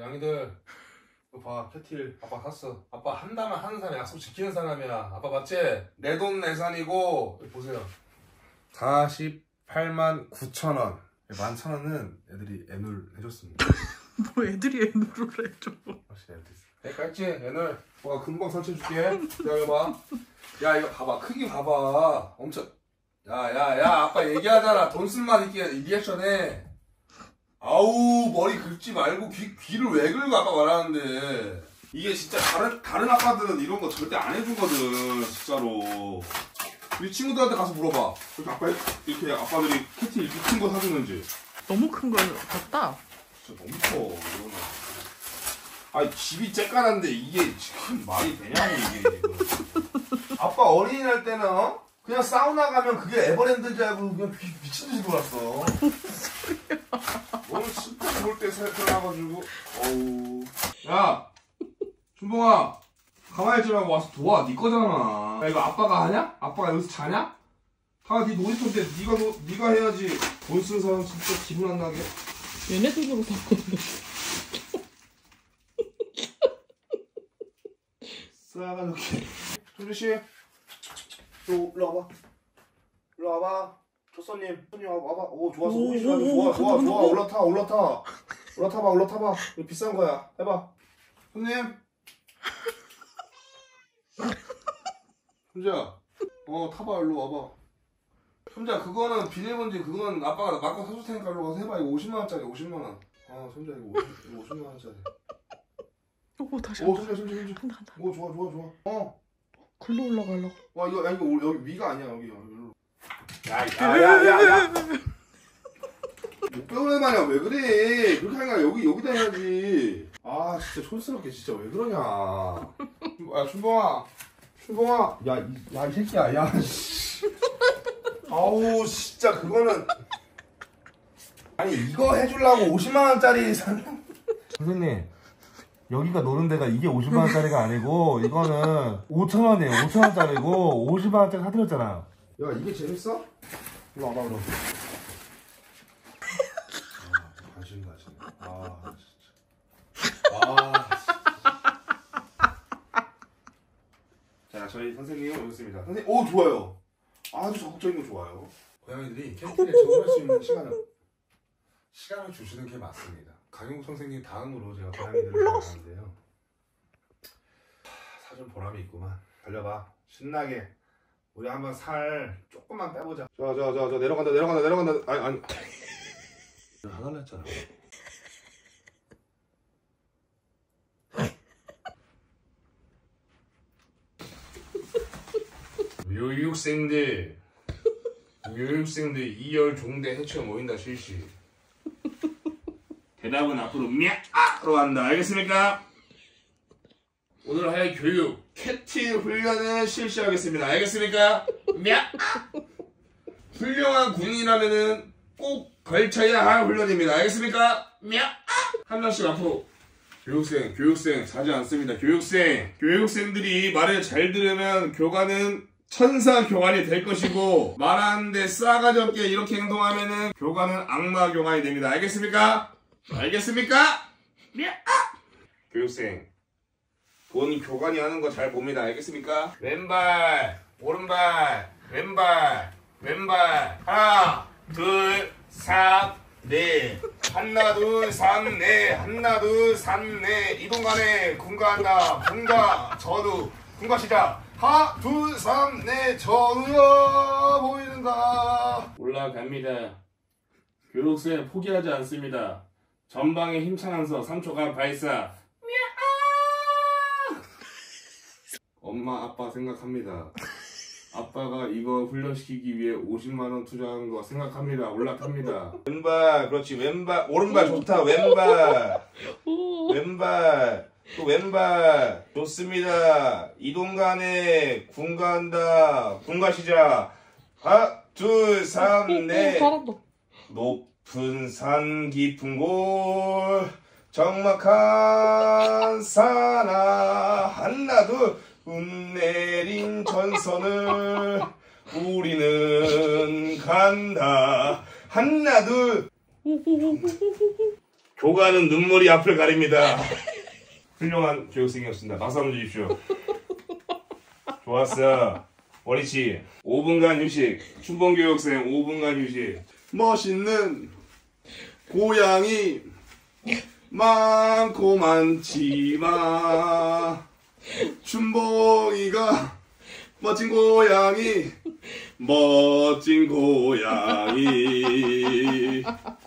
양이들 이거 봐, 캐틸 아빠 샀어. 아빠 한다면 하는 사람, 약속 지키는 사람이야. 아빠 맞지? 내 돈 내산이고. 보세요, 48만 9천 원. 11,000원은 애들이 애놀 해줬습니다. 뭐 애들이 애놀을 해줘. 깔지? 애놀 뭐가 금방 설치해줄게. 기다려봐. 야 이거 봐봐, 크기 봐봐. 엄청. 야 아빠 얘기하잖아. 돈 쓴 맛 있게 리액션해. 아우 머리 긁지 말고 귀를 왜 긁어. 아까 말하는데 이게 진짜 다른 아빠들은 이런 거 절대 안 해주거든. 진짜로. 우리 친구들한테 가서 물어봐. 이렇게 아빠들이 캐티 이렇게 큰 거 사주는지. 너무 큰 걸 같다. 진짜 너무 커. 이거는. 아니 집이 쬐깐한데 이게 지금 말이 되냐고 이게 지금. 아빠 어린이날 때는 그냥 사우나 가면 그게 에버랜드인 줄 알고 그냥 미친 듯이 놀았어. 오늘 진짜 볼 때 살펴나가지고. 어우. 야, 준봉아, 가만히 있지 말고 와서 도와. 네 거잖아. 야 이거 아빠가 하냐? 아빠가 여기서 자냐? 다 네 놀이터인데 네가 해야지. 돈 쓴 사람 진짜 기분 안 나게. 얘네 돈으로 샀거든. 싸가지고. 조주씨, 일로 와봐. 일로 와봐. 조선님, 손님 와봐. 오, 좋았어. 좋아. 올라타봐. 이거 비싼 거야. 해봐. 손님. 손자, 타봐. 일로 와봐. 손자, 그거는 비닐봉지, 그거는 아빠가 막고 사줄 테니까 일로 가서 해봐. 이거 50만원짜리, 50만원. 손자, 이거 50만원짜리. 오, 다시 손자. 간다. 오, 좋아. 글로 올라가려고. 와, 이거 여기 위가 아니야, 여기. 야. 못 배우는 말이야. 왜 그래? 그렇게 하니까 여기다 해야지. 아, 진짜 촌스럽게 진짜 왜 그러냐. 야, 춘봉아. 야, 이 새끼야. 야, 아우, 진짜 그거는. 아니, 이거 해주려고 50만원짜리 산. 선생님, 여기가 노는 데가 이게 50만원짜리가 아니고, 이거는 5,000원이에요. 5,000원짜리고, 50만원짜리 사드렸잖아요. 야, 이게 재밌어? 일로 와봐, 그럼. 관심 가시네. 자, 저희 선생님 여기 있습니다. 선생님, 오, 좋아요. 아주 적극적인 거 좋아요. 고양이들이 캐릭터에 적응할 수 있는 시간을 주시는 게 맞습니다. 강용욱 선생님 다음으로 제가 고양이들을 좋아하는데요. 사준 보람이 있구만. 달려봐. 신나게. 우리 한번 살 조금만 빼보자. 저 내려간다. 아니. 하달라 했잖아. 묘육생들 2열 종대 해체 모인다 실시. 대답은 앞으로 미야로 한다. 알겠습니까? 오늘 할 교육 캐틸 훈련을 실시하겠습니다. 알겠습니까? 미야. 훌륭한 군인이라면은 꼭 걸쳐야 할 훈련입니다. 알겠습니까? 미야. 한 명씩 앞으로. 교육생 자지 않습니다. 교육생들이 말을 잘 들으면 교관은 천사 교관이 될 것이고, 말하는데 싸가지 없게 이렇게 행동하면은 교관은 악마 교관이 됩니다. 알겠습니까? 미야. 교육생, 본 교관이 하는 거 잘 봅니다. 알겠습니까? 왼발, 오른발, 왼발. 하나, 둘, 셋, 넷. 하나, 둘, 셋, 넷. 이동간에 군가한다. 군가, 전우. 군가 시작. 하나, 둘, 셋, 넷. 전우야 보이는가. 올라갑니다. 교육생 포기하지 않습니다. 전방에 힘찬 한서 3초간 발사. 엄마 아빠 생각합니다. 아빠가 이거 훈련시키기 위해 50만원 투자한 거 생각합니다. 올라갑니다. 왼발, 그렇지. 왼발, 오른발 좋다. 왼발. 또 왼발. 좋습니다. 이동간에 군가한다. 군가 시작. 하나, 둘, 셋, 넷. 잘한다. 높은 산 깊은 곳 적막한 산하 하나 둘 운내린 전선을 우리는 간다. 하나 둘 교관은 눈물이 앞을 가립니다. 훌륭한 교육생이었습니다. 박수 한번 주십시오. 좋았어. 원희씨 5분간 휴식. 춘봉교육생 5분간 휴식. 멋있는 고양이 많고 많지만 춘봉이가 멋진 고양이 멋진 고양이